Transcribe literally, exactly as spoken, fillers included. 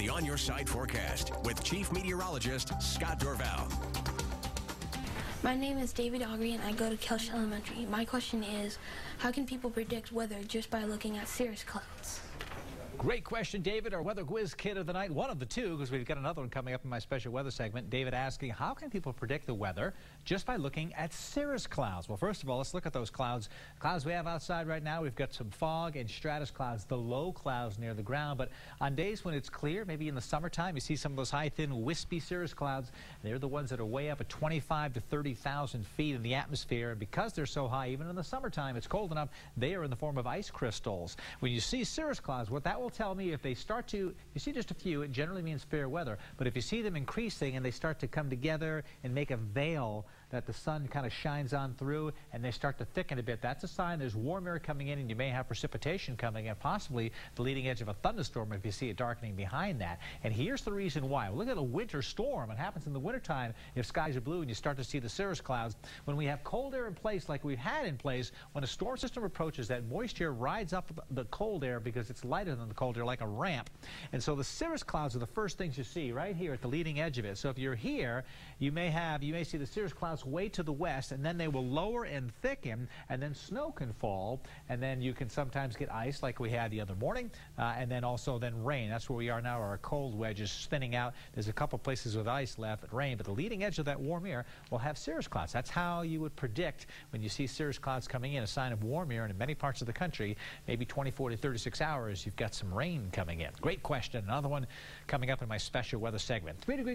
the On Your Side forecast with Chief Meteorologist Scott Dorval. My name is David Augrey and I go to Koelsch Elementary. My question is, how can people predict weather just by looking at cirrus clouds? Great question, David. Our weather quiz kid of the night, one of the two, because we've got another one coming up in my special weather segment. David asking, how can people predict the weather just by looking at cirrus clouds? Well, first of all, let's look at those clouds. Clouds we have outside right now, we've got some fog and stratus clouds, the low clouds near the ground. But on days when it's clear, maybe in the summertime, you see some of those high, thin, wispy cirrus clouds. They're the ones that are way up at twenty-five to thirty thousand feet in the atmosphere. And because they're so high, even in the summertime, it's cold enough, they are in the form of ice crystals. When you see cirrus clouds, what that will tell me, if they start to, you see just a few, it generally means fair weather. But if you see them increasing and they start to come together and make a veil that the sun kind of shines on through and they start to thicken a bit, that's a sign there's warm air coming in and you may have precipitation coming in, possibly the leading edge of a thunderstorm if you see it darkening behind that. And here's the reason why. Well, look at a winter storm. It happens in the wintertime if skies are blue and you start to see the cirrus clouds. When we have cold air in place like we've had in place, when a storm system approaches, that moisture rides up the cold air because it's lighter than the cold air, like a ramp. And so the cirrus clouds are the first things you see right here at the leading edge of it. So if you're here, you may have, you may see the cirrus clouds way to the west, and then they will lower and thicken, and then snow can fall, and then you can sometimes get ice like we had the other morning, uh, and then also then rain. That's where we are now. Our cold wedge is thinning out. There's a couple places with ice left, but rain, but the leading edge of that warm air will have cirrus clouds. That's how you would predict when you see cirrus clouds coming in, a sign of warm air, and in many parts of the country, maybe twenty-four to thirty-six hours, you've got some rain coming in. Great question. Another one coming up in my special weather segment. Three degrees